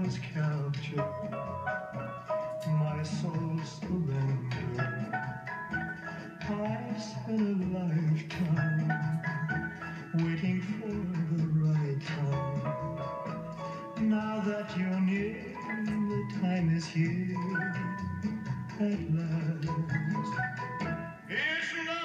has captured my soul's surrender. I've spent a lifetime waiting for the right time. Now that you're near, the time is here at last. It's not